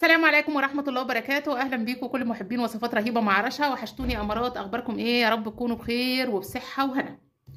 السلام عليكم ورحمة الله وبركاته. أهلا بيكم كل محبين وصفات رهيبة مع رشا. وحشتوني أمارات، أخباركم إيه؟ يا رب تكونوا بخير وبصحة وهنا.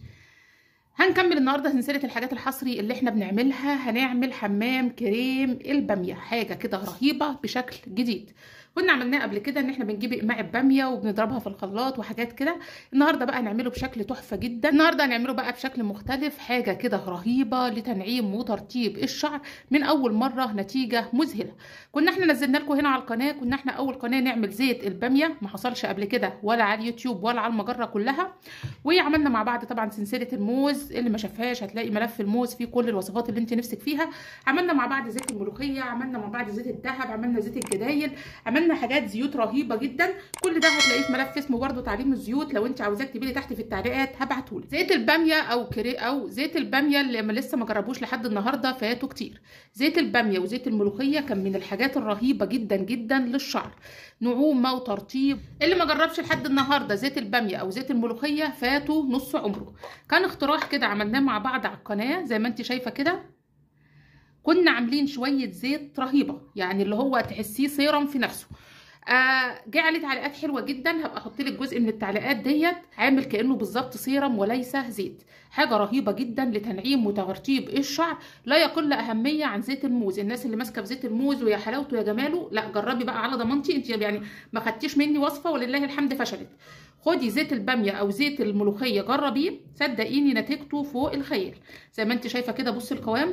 هنكمل النهارده سلسلة الحاجات الحصري اللي احنا بنعملها. هنعمل حمام كريم البامية، حاجة كده رهيبة بشكل جديد. كنا عملناه قبل كده ان احنا بنجيب اقماع البامية وبنضربها في الخلاط وحاجات كده. النهارده بقى هنعمله بشكل تحفة جدا. النهارده هنعمله بقى بشكل مختلف، حاجة كده رهيبة لتنعيم وترطيب الشعر من اول مرة، نتيجة مذهلة. كنا احنا نزلنا لكم هنا على القناة، كنا احنا اول قناة نعمل زيت البامية، ما حصلش قبل كده ولا على اليوتيوب ولا على المجرة كلها. وعملنا مع بعض طبعا سلسله الموز، اللي ما شافهاش هتلاقي ملف الموز فيه كل الوصفات اللي انت نفسك فيها. عملنا مع بعض زيت الملوخيه، عملنا مع بعض زيت الذهب، عملنا زيت الجدايل، عملنا حاجات زيوت رهيبه جدا. كل ده هتلاقيه في ملف اسمه برده تعليم الزيوت، لو انت عاوزاه اكتبي لي تحت في التعليقات هبعتهولك. زيت الباميه او زيت الباميه اللي لسه ما جربوش لحد النهارده فاتوا كتير. زيت الباميه وزيت الملوخيه كان من الحاجات الرهيبه جدا جدا للشعر، نعومه وترطيب. اللي ما جربش لحد النهارده زيت الباميه او زيت الملوخيه فاتوا نص عمره. كان اقتراح كده عملناه مع بعض على القناه زي ما انت شايفه كده. كنا عاملين شويه زيت رهيبه، يعني اللي هو تحسيه سيرم في نفسه. جه عليه تعليقات حلوه جدا، هبقى احط لك جزء من التعليقات ديت، عامل كانه بالظبط سيرم وليس زيت. حاجه رهيبه جدا لتنعيم وترطيب الشعر، لا يقل اهميه عن زيت الموز. الناس اللي ماسكه في زيت الموز ويا حلاوته يا جماله، لا جربي بقى على ضمانتي انت، يعني ما خدتيش مني وصفه ولله الحمد فشلت. خدي زيت الباميه او زيت الملوخيه جربيه، صدقيني نتيجته فوق الخيال. زي ما انت شايفه كده، بصي القوام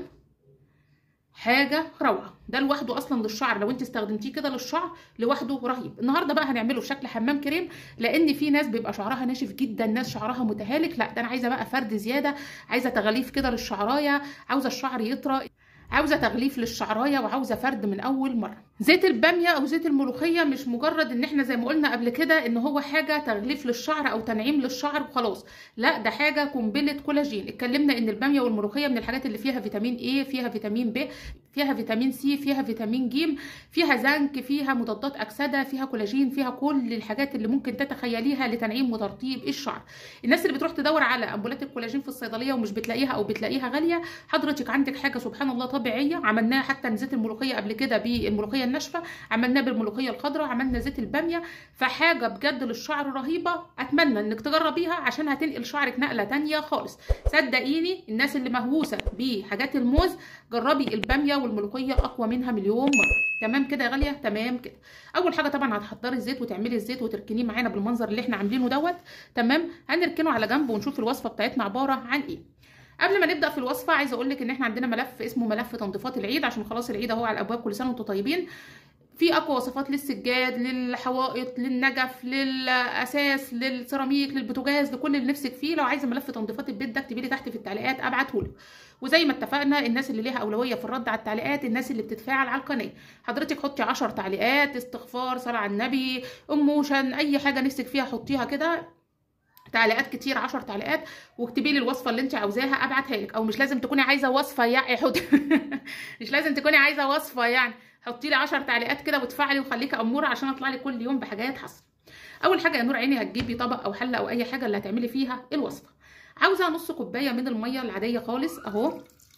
حاجه روعه. ده لوحده اصلا للشعر، لو انت استخدمتيه كده للشعر لوحده رهيب. النهارده بقى هنعمله بشكل حمام كريم، لان في ناس بيبقى شعرها ناشف جدا، ناس شعرها متهالك. لا ده انا عايزه بقى فرد زياده، عايزه تغليف كده للشعرايه، عاوزه الشعر يطرى، عاوزه تغليف للشعرايه، وعاوزه فرد من اول مره. زيت الباميه او زيت الملوخيه مش مجرد ان احنا زي ما قلنا قبل كده ان هو حاجه تغليف للشعر او تنعيم للشعر وخلاص. لا ده حاجه قنبله كولاجين. اتكلمنا ان الباميه والملوخيه من الحاجات اللي فيها فيتامين ايه، فيها فيتامين ب، فيها فيتامين سي، فيها فيتامين ج، فيها زنك، فيها مضادات اكسده، فيها كولاجين، فيها كل الحاجات اللي ممكن تتخيليها لتنعيم وترطيب الشعر. الناس اللي بتروح تدور على امبولات الكولاجين في الصيدليه ومش بتلاقيها او بتلاقيها غاليه، حضرتك عندك حاجه سبحان الله طبيعيه. عملناها حتى زيت الملوخيه قبل كده بالملوخيه الناشفه، عملناه بالملوخيه الخضراء، عملنا زيت الباميه. فحاجه بجد للشعر رهيبه، اتمنى انك تجربيها عشان هتنقل شعرك نقله تانية خالص. صدقيني الناس اللي مهووسه بحاجات الموز، جربي الباميه والملوخيه، اقوى منها مليون مره. تمام كده يا غاليه؟ تمام كده. اول حاجه طبعا هتحضري الزيت وتعملي الزيت وتركنيه معانا بالمنظر اللي احنا عاملينه دوت. تمام، هنركنه على جنب ونشوف الوصفه بتاعتنا عباره عن ايه. قبل ما نبدا في الوصفه عايزه اقول لك ان احنا عندنا ملف اسمه ملف تنظيفات العيد، عشان خلاص العيد اهو على الابواب، كل سنه وانتم طيبين. في اقوى وصفات للسجاد، للحوائط، للنجف، للاساس، للسيراميك، للبوتاجاز، لكل اللي نفسك فيه. لو عايزه ملف تنظيفات البيت ده اكتبي لي تحت في التعليقات ابعتهولك. وزي ما اتفقنا، الناس اللي ليها اولويه في الرد على التعليقات الناس اللي بتتفاعل على القناه. حضرتك حطي 10 تعليقات، استغفار، صلاه على النبي، اموشن، اي حاجه نفسك فيها حطيها كده، تعليقات كتير، 10 تعليقات، واكتبي لي الوصفه اللي انت عاوزاها ابعتها لك. او مش لازم تكوني عايزه وصفه يعني مش لازم تكوني عايزه وصفه يعني، حطي لي 10 تعليقات كده وتفعلي وخليكي اموره عشان اطلع لك كل يوم بحاجات حصر. اول حاجه يا نور عيني، هتجيبي طبق او حله او اي حاجه اللي هتعملي فيها الوصفه. عاوزه نص كوبايه من الميه العاديه خالص اهو،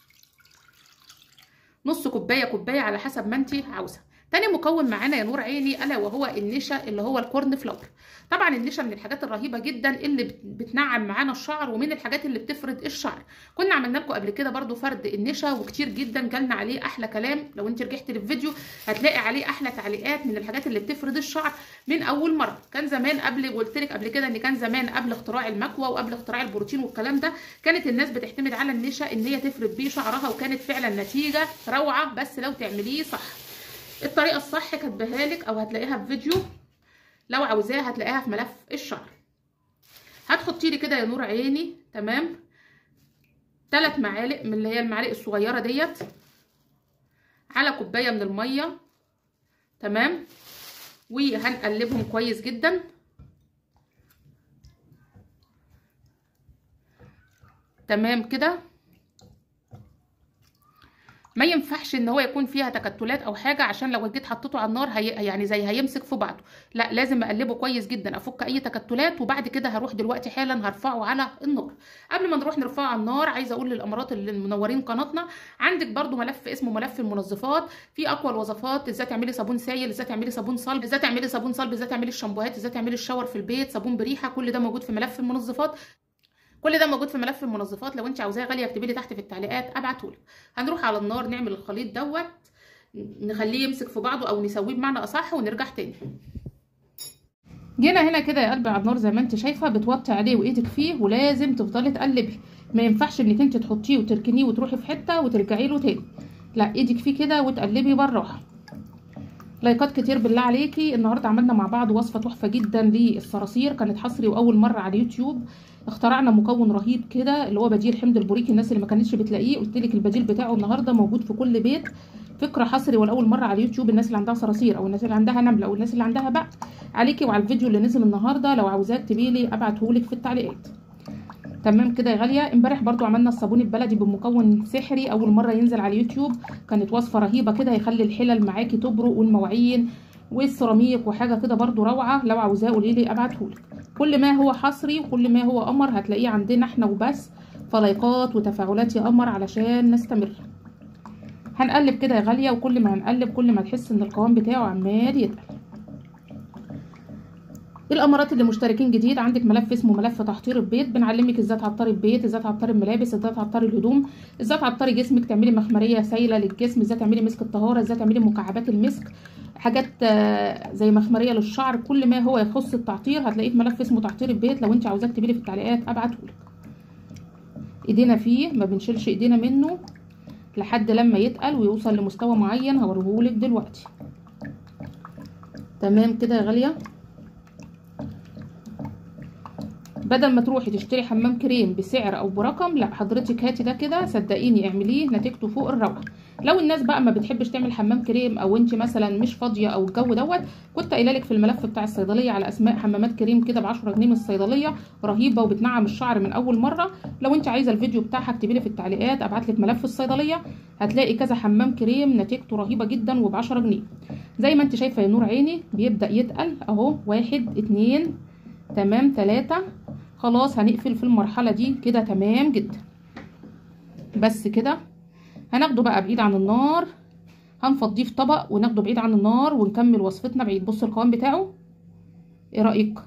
نص كوبايه، كوبايه على حسب ما انت عاوزه. تاني مكون معانا يا نور عيني الا وهو النشا، اللي هو الكورن فلاور. طبعا النشا من الحاجات الرهيبه جدا اللي بتنعم معانا الشعر، ومن الحاجات اللي بتفرد الشعر. كنا عملنا لكم قبل كده برده فرد النشا، وكتير جدا جالنا عليه احلى كلام. لو انت رجعتي للفيديو هتلاقي عليه احلى تعليقات. من الحاجات اللي بتفرد الشعر من اول مره. كان زمان قبل، قلت لك قبل كده ان كان زمان قبل اختراع المكوى وقبل اختراع البروتين والكلام ده، كانت الناس بتعتمد على النشا ان هي تفرد بيه شعرها، وكانت فعلا نتيجه روعه بس لو تعمليه صح. الطريقه الصح كاتباها لك او هتلاقيها في فيديو، لو عاوزاها هتلاقيها في ملف الشعر. هتحطي لي كده يا نور عيني تمام 3 معالق من اللي هي المعالق الصغيره ديت على كوبايه من الميه. تمام، وهنقلبهم كويس جدا. تمام كده. ما ينفعش ان هو يكون فيها تكتلات او حاجه، عشان لو جيت حطيته على النار يعني زي هيمسك في بعضه. لا، لازم اقلبه كويس جدا، افك اي تكتلات، وبعد كده هروح دلوقتي حالا هرفعه على النار. قبل ما نروح نرفعه على النار، عايزه اقول للامارات اللي منورين قناتنا، عندك برضو ملف اسمه ملف المنظفات، في اقوى الوصفات، ازاي تعملي صابون سائل، ازاي تعملي صابون صلب، ازاي تعملي صابون صلب، ازاي تعملي الشامبوهات، ازاي تعملي الشاور في البيت، صابون بريحه، كل ده موجود في ملف المنظفات. كل ده موجود في ملف المنظفات، لو انت عاوزاه غاليه اكتبي لي تحت في التعليقات ابعتهولك. هنروح على النار نعمل الخليط دوت، نخليه يمسك في بعضه او نسويه بمعنى اصح، ونرجع تاني. جينا هنا كده يا قلبي على النار زي ما انت شايفه، بتوطي عليه وايدك فيه، ولازم تفضلي تقلبي. ما ينفعش انك انت تحطيه وتركنيه وتروحي في حته وترجعي له تاني، لا، ايدك فيه كده وتقلبي بالراحه. لايكات كتير بالله عليكي. النهارده عملنا مع بعض وصفه تحفه جدا للصراصير، كانت حصري واول مره على اليوتيوب. اخترعنا مكون رهيب كده اللي هو بديل حمض البوريك، الناس اللي ما كانتش بتلاقيه قلت لك البديل بتاعه النهارده موجود في كل بيت. فكره حصري ولاول مره على اليوتيوب، الناس اللي عندها صراصير او الناس اللي عندها نمله او الناس اللي عندها بق عليكي وعلى الفيديو اللي نزل النهارده، لو عاوزاه اكتبي لي ابعتهولك في التعليقات. تمام كده يا غاليه. امبارح برضو عملنا الصابون البلدي بمكون سحري اول مره ينزل على اليوتيوب، كانت وصفه رهيبه كده، هيخلي الحلل معاكي تبرق والمواعين والسيراميك وحاجه كده برضو روعه. لو عاوزاه قولي لي ابعتهولك. كل ما هو حصري وكل ما هو قمر هتلاقيه عندنا احنا وبس، فلايكات وتفاعلات يا قمر علشان نستمر. هنقلب كده يا غاليه، وكل ما هنقلب كل ما تحس ان القوام بتاعه عمال يتقل. الامارات اللي مشتركين جديد، عندك ملف اسمه ملف تحضير البيت، بنعلمك ازاي تعطري البيت، ازاي تعطري الملابس، ازاي تعطري الهدوم، ازاي تعطري جسمك، تعملي مخمريه سايله للجسم، ازاي تعملي مسك الطهاره، ازاي تعملي مكعبات المسك، حاجات زي مخمريه للشعر. كل ما هو يخص التعطير هتلاقيه في ملف اسمه تحضير البيت، لو انت عاوزاه اكتبي لي في التعليقات ابعتهولك. ايدينا فيه ما بنشيلش ايدينا منه لحد لما يتقل ويوصل لمستوى معين هوريهولك دلوقتي. تمام كده يا غاليه. بدل ما تروحي تشتري حمام كريم بسعر او برقم، لا حضرتك هاتي ده كده، صدقيني اعمليه نتيجته فوق الروعه. لو الناس بقى ما بتحبش تعمل حمام كريم او انت مثلا مش فاضيه او الجو دوت، كنت قايله لك في الملف بتاع الصيدليه على اسماء حمامات كريم كده ب 10 جنيه من الصيدليه، رهيبه وبتنعم الشعر من اول مره. لو انت عايزه الفيديو بتاعها اكتبي لي في التعليقات ابعت لك ملف الصيدليه، هتلاقي كذا حمام كريم نتيجته رهيبه جدا وب 10 جنيه. زي ما انت شايفه يا نور عيني بيبدا يتقل اهو، 1 2 تمام 3. خلاص هنقفل في المرحله دي كده تمام جدا. بس كده هناخده بقى بعيد عن النار، هنفضيه في طبق وناخده بعيد عن النار ونكمل وصفتنا بعيد. بص القوام بتاعه ايه رايك؟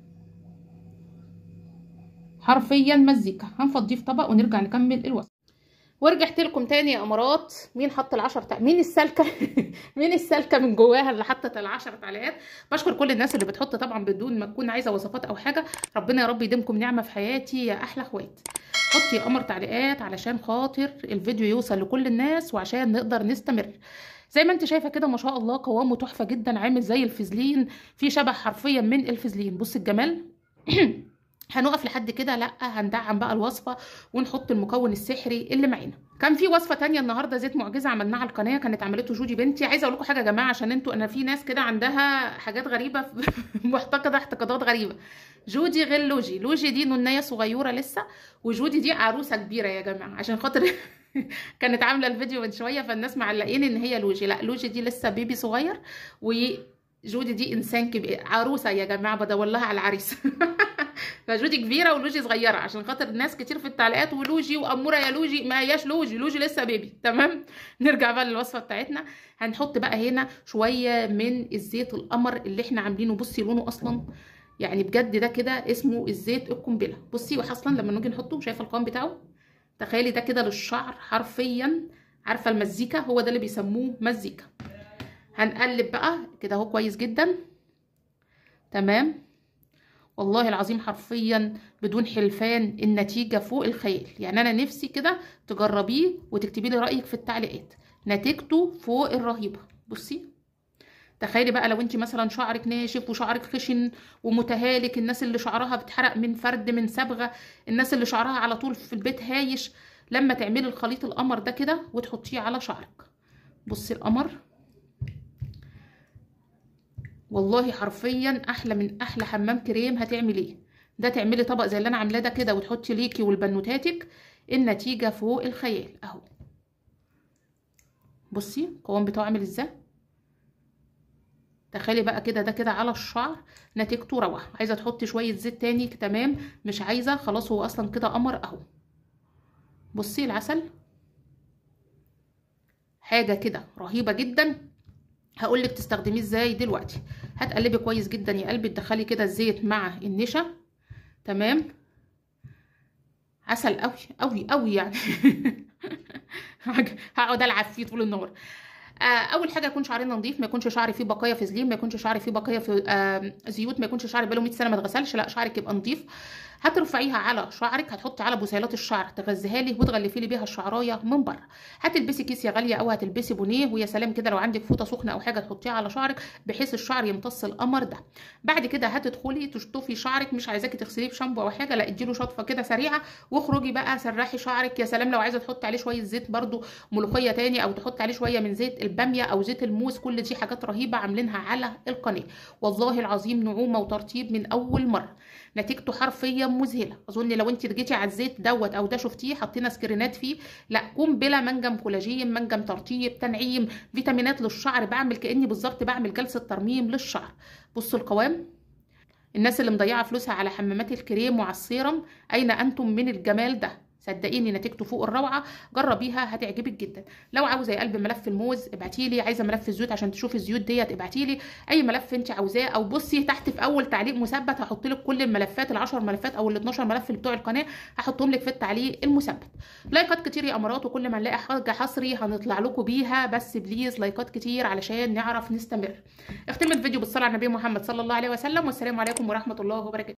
حرفيا مزيكا. هنفضيه في طبق ونرجع نكمل الوصفه. ورجعت لكم تاني يا امارات. مين حط مين السالكه مين السالكه من جواها اللي حطت ال10 تعليقات؟ بشكر كل الناس اللي بتحط طبعا بدون ما تكون عايزه وصفات او حاجه. ربنا يا رب يديمكم نعمه في حياتي يا احلى اخوات. حطي يا قمر تعليقات علشان خاطر الفيديو يوصل لكل الناس وعشان نقدر نستمر. زي ما انت شايفه كده ما شاء الله قوامه تحفه جدا، عامل زي الفازلين، في شبه حرفيا من الفازلين. بص الجمال هنقف لحد كده؟ لا، هندعم بقى الوصفه ونحط المكون السحري اللي معانا. كان في وصفه تانية النهارده زيت معجزه عملناها على القناه، كانت عملته جودي بنتي. عايزه اقول لكم حاجه يا جماعه، عشان انتوا انا في ناس كده عندها حاجات غريبه معتقده اعتقادات غريبه. جودي غير لوجي. لوجي دي نونيه صغيره لسه، وجودي دي عروسه كبيره يا جماعه، عشان خاطر كانت عامله الفيديو من شويه فالناس معلقين ان هي لوجي. لا، لوجي دي لسه بيبي صغير، وجودي دي انسان كبير، عروسه يا جماعه بدور لها على العريس. فجودي كبيره ولوجي صغيره، عشان خاطر ناس كتير في التعليقات ولوجي واموره يا لوجي، ما هياش لوجي، لوجي لسه بيبي. تمام. نرجع بقى للوصفه بتاعتنا. هنحط بقى هنا شويه من الزيت القمر اللي احنا عاملينه. بصي لونه اصلا يعني بجد ده كده اسمه الزيت القنبله. بصي واصلا لما نيجي نحطه شايفه القوام بتاعه، تخيلي ده كده للشعر حرفيا. عارفه المزيكا؟ هو ده اللي بيسموه مزيكا. هنقلب بقى كده اهو كويس جدا. تمام. والله العظيم حرفيا بدون حلفان النتيجة فوق الخيال. يعني انا نفسي كده تجربيه وتكتبي لي رأيك في التعليقات، نتيجته فوق الرهيبة. بصي تخيلي بقى لو انت مثلا شعرك ناشف وشعرك خشن ومتهالك، الناس اللي شعرها بتحرق من فرد من صبغة، الناس اللي شعرها على طول في البيت هايش، لما تعملي الخليط القمر ده كده وتحطيه على شعرك. بصي القمر والله حرفيا احلى من احلى حمام كريم هتعمليه. ده تعملي طبق زي اللي انا عاملاه ده كده وتحطي ليكي والبنوتاتك، النتيجه فوق الخيال اهو. بصي القوام بتاعه عامل ازاي. تخيلي بقى كده، ده كده على الشعر نتيجته روعه. عايزه تحطي شويه زيت تاني تمام، مش عايزه خلاص هو اصلا كده قمر اهو. بصي العسل حاجه كده رهيبه جدا. هقولك تستخدميه ازاي دلوقتي. هتقلبي كويس جدا يا قلبي، تدخلي كده الزيت مع النشا تمام. عسل قوي قوي قوي يعني. هقعد العب فيه طول النهار. اول حاجه يكون شعرنا نظيف، ما يكونش شعري فيه بقايا في زليم، ما يكونش شعري فيه بقايا في زيوت، ما يكونش شعري بقاله 100 سنه ما اتغسلش، لا شعرك يبقى نظيف. هترفعيها على شعرك، هتحطي على بصيلات الشعر تغذيها لي وتغلفي لي بيها الشعرايه من بره. هتلبسي كيس يا غاليه او هتلبسي بونيه، ويا سلام كده لو عندك فوطه سخنه او حاجه تحطيها على شعرك بحيث الشعر يمتص القمر ده. بعد كده هتدخلي تشطفي شعرك، مش عايزاكي تغسليه بشامبو او حاجه، لا اديله شطفه كده سريعه واخرجي بقى سرحي شعرك. يا سلام لو عايزه تحطي عليه شويه زيت برده ملوخيه تاني، او تحطي عليه شويه من زيت الباميه او زيت الموز، كل دي حاجات رهيبه عاملينها على القناه. والله العظيم نعومه وترطيب من اول مره، نتيجته حرفيا مذهله. اظن لو انت جيتي على الزيت دوت او ده شفتيه حطينا سكرينات فيه، لا قنبله. منجم كولاجين، منجم ترطيب، تنعيم، فيتامينات للشعر. بعمل كاني بالظبط بعمل جلسه ترميم للشعر. بصوا القوام. الناس اللي مضيعه فلوسها على حمامات الكريم وعلى السيرم، اين انتم من الجمال ده؟ صدقيني نتيجته فوق الروعه، جربيها هتعجبك جدا. لو عاوزه يا قلب ملف الموز ابعتي لي، عايزه ملف الزيوت عشان تشوفي الزيوت ديت ابعتي لي، اي ملف انت عاوزاه. او بصي تحت في اول تعليق مثبت هحط لك كل الملفات، ال10 ملفات او ال12 ملف اللي بتوع القناه هحطهم لك في التعليق المثبت. لايكات كتير يا امارات، وكل ما نلاقي حاجه حصري هنطلع لكم بيها، بس بليز لايكات كتير علشان نعرف نستمر. اختم الفيديو بالصلاه على النبي محمد صلى الله عليه وسلم، والسلام عليكم ورحمه الله وبركاته.